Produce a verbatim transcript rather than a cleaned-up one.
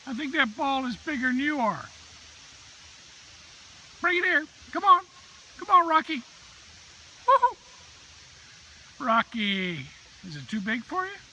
I think that ball is bigger than you are. Bring it here. Come on. Come on, Rocky. Woohoo! Rocky. Is it too big for you?